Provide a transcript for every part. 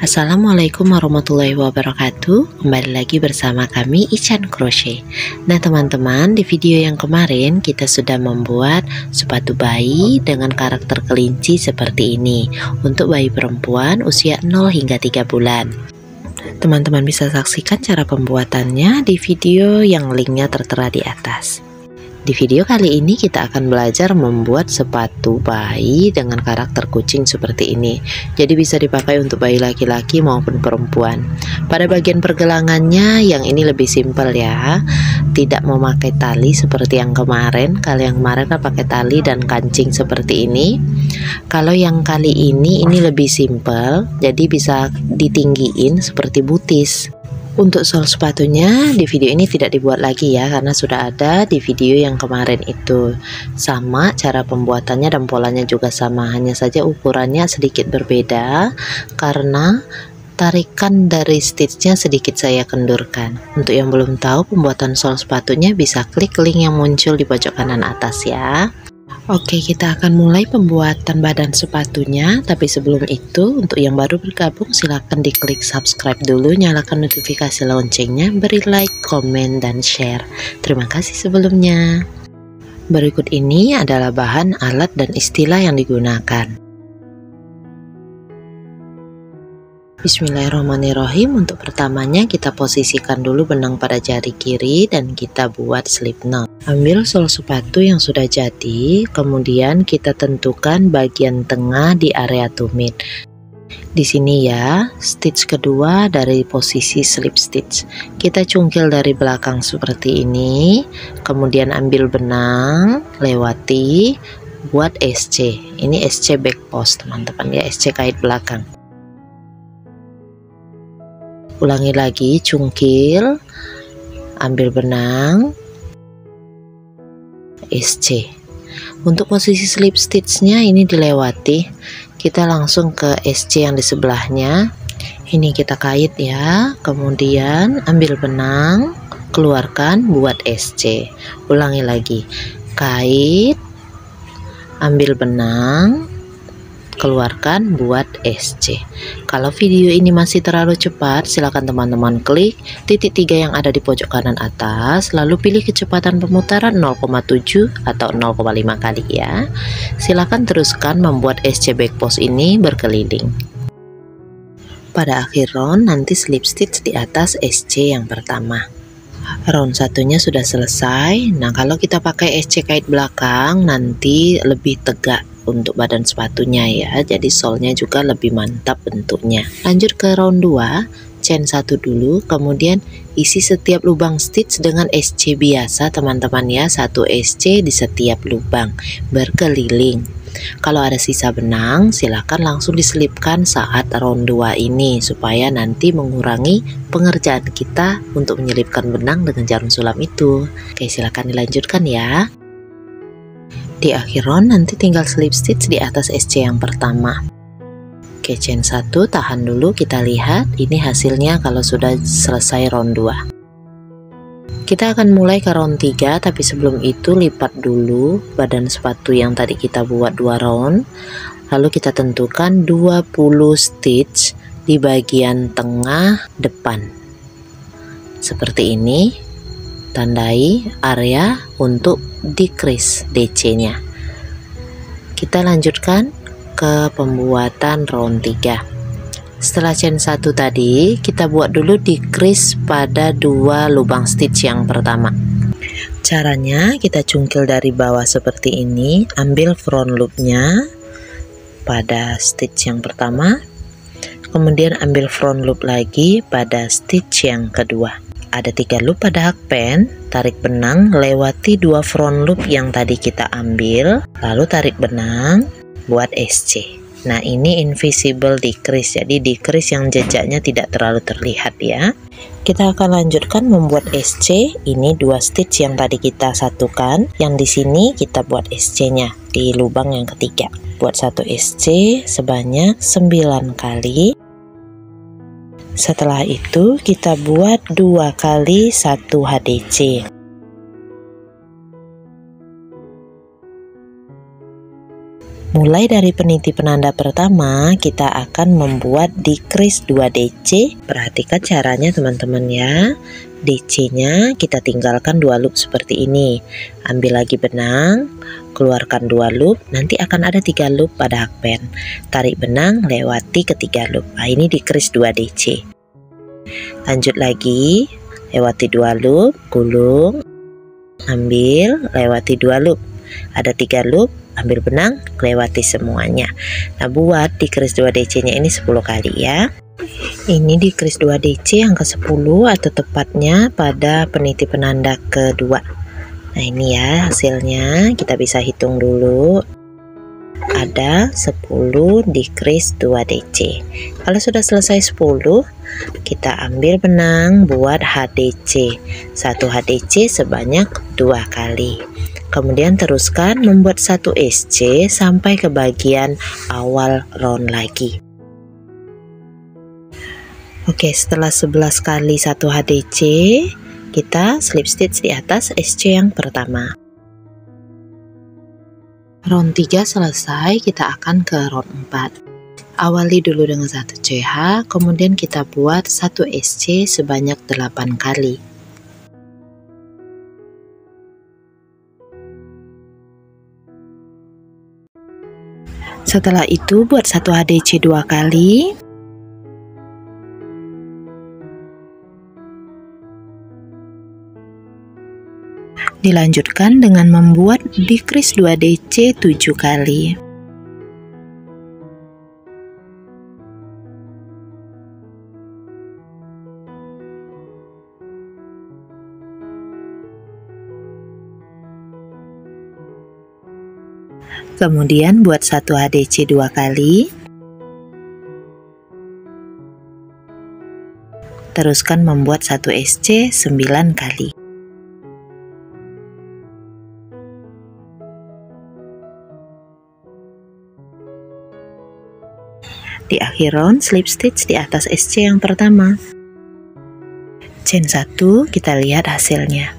Assalamualaikum warahmatullahi wabarakatuh. Kembali lagi bersama kami Ican Crochet. Nah teman-teman, di video yang kemarin kita sudah membuat sepatu bayi dengan karakter kelinci seperti ini untuk bayi perempuan usia 0 hingga 3 bulan. Teman-teman bisa saksikan cara pembuatannya di video yang linknya tertera di atas. Di video kali ini kita akan belajar membuat sepatu bayi dengan karakter kucing seperti ini. Jadi bisa dipakai untuk bayi laki-laki maupun perempuan. Pada bagian pergelangannya yang ini lebih simpel ya. Tidak memakai tali seperti yang kemarin. Kalau yang kemarin kan pakai tali dan kancing seperti ini. Kalau yang kali ini lebih simpel. Jadi bisa ditinggiin seperti butis. Untuk sol sepatunya di video ini tidak dibuat lagi ya, karena sudah ada di video yang kemarin itu. Sama cara pembuatannya dan polanya juga sama, hanya saja ukurannya sedikit berbeda karena tarikan dari stitchnya sedikit saya kendurkan. Untuk yang belum tahu pembuatan sol sepatunya bisa klik link yang muncul di pojok kanan atas ya. Oke, kita akan mulai pembuatan badan sepatunya. Tapi sebelum itu, untuk yang baru bergabung silahkan diklik subscribe dulu, nyalakan notifikasi loncengnya, beri like, komen, dan share. Terima kasih sebelumnya. Berikut ini adalah bahan, alat, dan istilah yang digunakan. Bismillahirrahmanirrahim. Untuk pertamanya kita posisikan dulu benang pada jari kiri dan kita buat slip knot. Ambil sol sepatu yang sudah jadi, kemudian kita tentukan bagian tengah di area tumit. Di sini ya, stitch kedua dari posisi slip stitch. Kita cungkil dari belakang seperti ini, kemudian ambil benang, lewati, buat SC. Ini SC back post teman-teman ya, SC kait belakang. Ulangi lagi, cungkil, ambil benang, SC. Untuk posisi slip stitchnya ini dilewati, kita langsung ke SC yang di sebelahnya. Ini kita kait ya, kemudian ambil benang, keluarkan, buat SC. Ulangi lagi, kait, ambil benang, keluarkan, buat SC. Kalau video ini masih terlalu cepat, silakan teman-teman klik titik 3 yang ada di pojok kanan atas, lalu pilih kecepatan pemutaran 0,7 atau 0,5 kali ya. Silakan teruskan membuat SC back post ini berkeliling. Pada akhir round nanti slip stitch di atas SC yang pertama. Round satunya sudah selesai. Nah, kalau kita pakai SC kait belakang nanti lebih tegak untuk badan sepatunya ya, jadi solnya juga lebih mantap bentuknya. Lanjut ke round 2, chain 1 dulu, kemudian isi setiap lubang stitch dengan SC biasa teman-teman ya, 1 SC di setiap lubang berkeliling. Kalau ada sisa benang silahkan langsung diselipkan saat round 2 ini supaya nanti mengurangi pengerjaan kita untuk menyelipkan benang dengan jarum sulam itu. Oke, silahkan dilanjutkan ya. Di akhir round nanti tinggal slip stitch di atas SC yang pertama. Oke, chain 1 tahan dulu, kita lihat ini hasilnya kalau sudah selesai round 2. Kita akan mulai ke round 3, tapi sebelum itu lipat dulu badan sepatu yang tadi kita buat 2 round. Lalu kita tentukan 20 stitch di bagian tengah depan. Seperti ini. Tandai area untuk decrease DC-nya. Kita lanjutkan ke pembuatan round 3. Setelah chain 1 tadi, kita buat dulu decrease pada 2 lubang stitch yang pertama. Caranya kita cungkil dari bawah seperti ini, ambil front loopnya pada stitch yang pertama, kemudian ambil front loop lagi pada stitch yang kedua. Ada 3 loop pada hakpen, tarik benang, lewati 2 front loop yang tadi kita ambil, lalu tarik benang, buat SC. Nah, ini invisible decrease, jadi decrease yang jejaknya tidak terlalu terlihat ya. Kita akan lanjutkan membuat SC, ini 2 stitch yang tadi kita satukan, yang di sini kita buat SC-nya di lubang yang ketiga. Buat 1 SC sebanyak 9 kali. Setelah itu kita buat 2 kali 1 HDC. Mulai dari peniti penanda pertama, kita akan membuat decrease 2 DC. Perhatikan caranya teman-teman ya. DC-nya kita tinggalkan 2 loop seperti ini. Ambil lagi benang, keluarkan 2 loop, nanti akan ada 3 loop pada hakpen. Tarik benang, lewati ketiga loop. Nah, ini decrease 2 DC. Lanjut lagi, lewati 2 loop, gulung, ambil, lewati 2 loop. Ada 3 loop, ambil benang, lewati semuanya. Nah, buat decrease 2 DC nya ini 10 kali ya. Ini decrease 2 DC yang ke-10 atau tepatnya pada peniti penanda kedua. Nah, ini ya hasilnya, kita bisa hitung dulu. Ada 10 decrease 2 DC. Kalau sudah selesai 10, kita ambil benang buat HDC. 1 HDC sebanyak 2 kali. Kemudian teruskan membuat 1 SC sampai ke bagian awal round lagi. Oke, setelah 11 kali 1 HDC, kita slip stitch di atas SC yang pertama. Round 3 selesai, kita akan ke round 4. Awali dulu dengan 1 CH, kemudian kita buat 1 SC sebanyak 8 kali. Setelah itu buat 1 HDC 2 kali. Dilanjutkan dengan membuat decrease 2 DC 7 kali. Kemudian buat 1 HDC 2 kali. Teruskan membuat 1 SC 9 kali. Di akhir round, slip stitch di atas SC yang pertama. Chain 1, kita lihat hasilnya.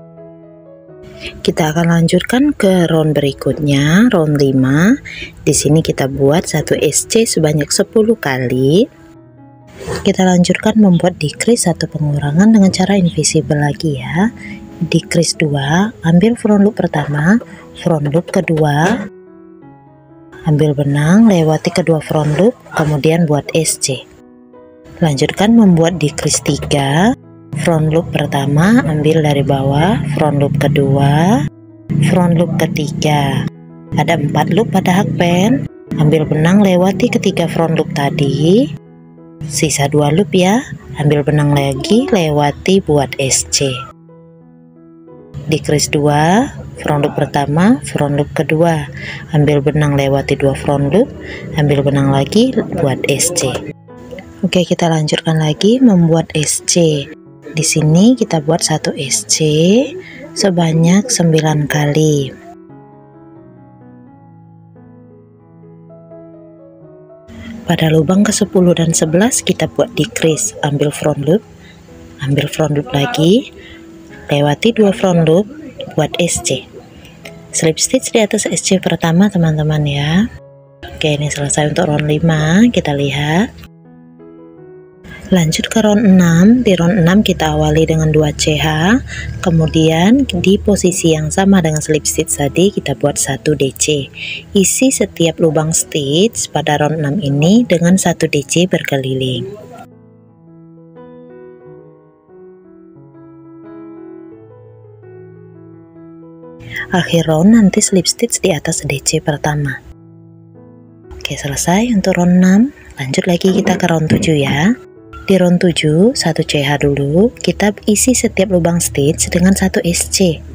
Kita akan lanjutkan ke round berikutnya, round 5. Di sini kita buat 1 SC sebanyak 10 kali. Kita lanjutkan membuat decrease 1 pengurangan dengan cara invisible lagi ya. Decrease 2, ambil front loop pertama, front loop kedua, ambil benang, lewati kedua front loop, kemudian buat SC. Lanjutkan membuat decrease 3, front loop pertama, ambil dari bawah, front loop kedua, front loop ketiga. Ada 4 loop pada hakpen, ambil benang, lewati ketiga front loop tadi, sisa 2 loop ya, ambil benang lagi, lewati buat SC. Decrease 2, front loop pertama, front loop kedua, ambil benang, lewati 2 front loop, ambil benang lagi, buat SC. Oke, kita lanjutkan lagi membuat SC. Di sini kita buat 1 SC sebanyak 9 kali. Pada lubang ke-10 dan 11 kita buat decrease, ambil front loop lagi, lewati 2 front loop, buat SC. Slip stitch di atas SC pertama teman-teman ya. Oke, ini selesai untuk round 5, kita lihat. Lanjut ke round 6. Di round 6 kita awali dengan 2 CH, kemudian di posisi yang sama dengan slip stitch tadi kita buat 1 DC. Isi setiap lubang stitch pada round 6 ini dengan 1 DC berkeliling. Akhir round nanti slip stitch di atas DC pertama. Oke, selesai untuk round 6. Lanjut lagi kita ke round 7 ya. Di round 7, 1 CH dulu, kita isi setiap lubang stitch dengan 1 SC.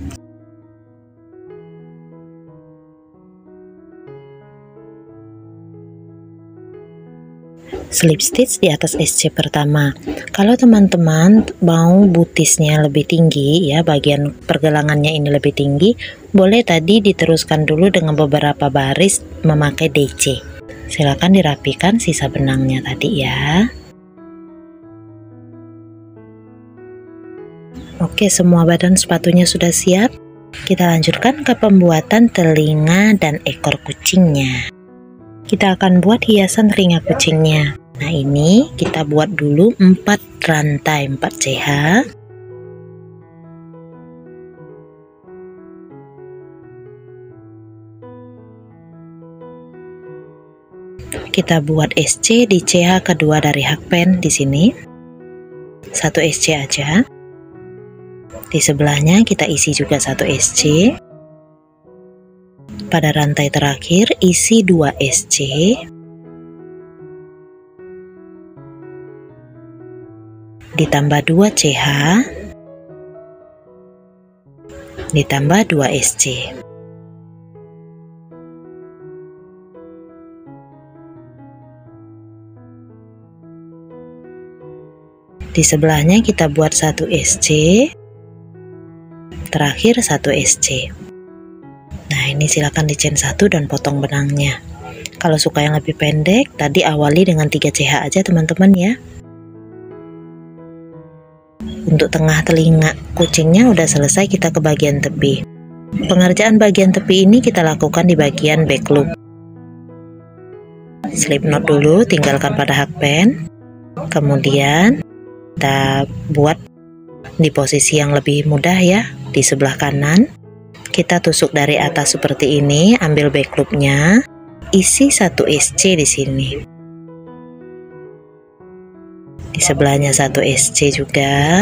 Slip stitch di atas SC pertama. Kalau teman-teman mau butisnya lebih tinggi ya, bagian pergelangannya ini lebih tinggi, boleh tadi diteruskan dulu dengan beberapa baris memakai DC. Silakan dirapikan sisa benangnya tadi ya. Oke, semua badan sepatunya sudah siap. Kita lanjutkan ke pembuatan telinga dan ekor kucingnya. Kita akan buat hiasan telinga kucingnya. Nah, ini kita buat dulu 4 rantai 4 CH. Kita buat SC di CH kedua dari hakpen di sini. 1 SC aja. Di sebelahnya kita isi juga 1 SC. Pada rantai terakhir isi 2 SC. Ditambah 2 CH. Ditambah 2 SC. Di sebelahnya kita buat 1 SC, terakhir 1 SC. Nah, ini silakan di chain 1 dan potong benangnya. Kalau suka yang lebih pendek, tadi awali dengan 3 CH aja teman-teman ya. Untuk tengah telinga kucingnya udah selesai, kita ke bagian tepi. Pengerjaan bagian tepi ini kita lakukan di bagian back loop. Slip knot dulu, tinggalkan pada hakpen. Kemudian kita buat di posisi yang lebih mudah ya, di sebelah kanan. Kita tusuk dari atas seperti ini, ambil back loopnya, isi 1 SC di sini. Di sebelahnya 1 SC juga.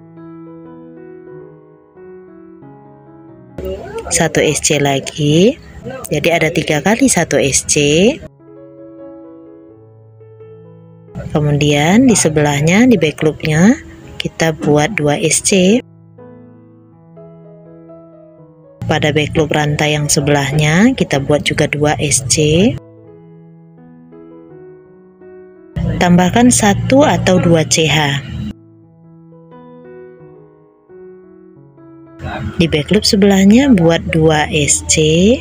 1 SC lagi. Jadi ada 3 kali 1 SC. Kemudian di sebelahnya, di back loopnya, kita buat 2 SC. Pada back loop rantai yang sebelahnya, kita buat juga 2 SC. Tambahkan 1 atau 2 CH. Di back loop sebelahnya buat 2 SC.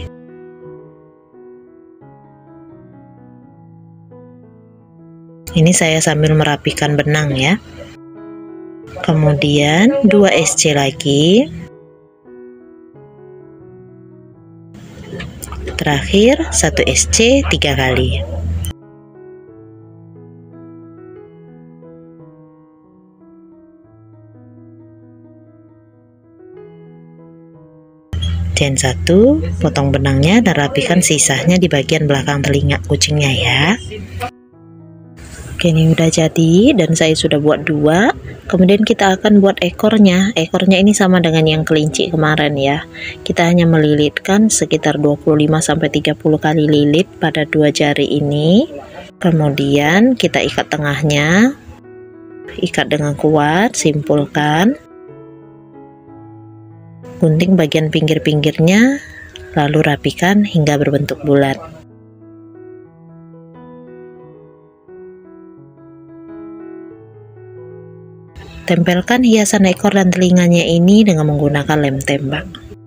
Ini saya sambil merapikan benang ya. Kemudian 2 SC lagi. Terakhir 1 SC 3 kali. Chain 1, potong benangnya dan rapikan sisanya di bagian belakang telinga kucingnya ya. Oke, ini udah jadi dan saya sudah buat 2. Kemudian kita akan buat ekornya. Ekornya ini sama dengan yang kelinci kemarin ya. Kita hanya melilitkan sekitar 25-30 kali lilit pada 2 jari ini. Kemudian kita ikat tengahnya. Ikat dengan kuat, simpulkan. Gunting bagian pinggir-pinggirnya, lalu rapikan hingga berbentuk bulat. Tempelkan hiasan ekor dan telinganya ini dengan menggunakan lem tembak.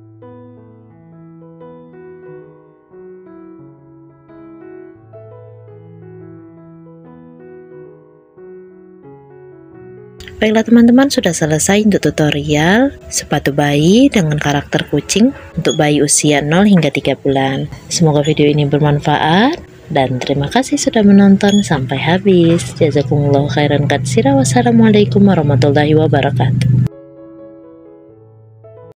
Baiklah teman-teman, sudah selesai untuk tutorial sepatu bayi dengan karakter kucing untuk bayi usia 0 hingga 3 bulan. Semoga video ini bermanfaat. Dan terima kasih sudah menonton sampai habis. Jazakumullahu khairan katsira. Wassalamualaikum warahmatullahi wabarakatuh.